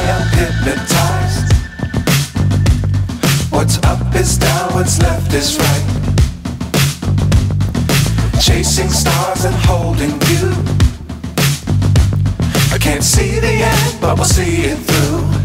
am hypnotized. What's up is down, what's left is right. Chasing stars and holding you. I can't see the end, but we'll see it through.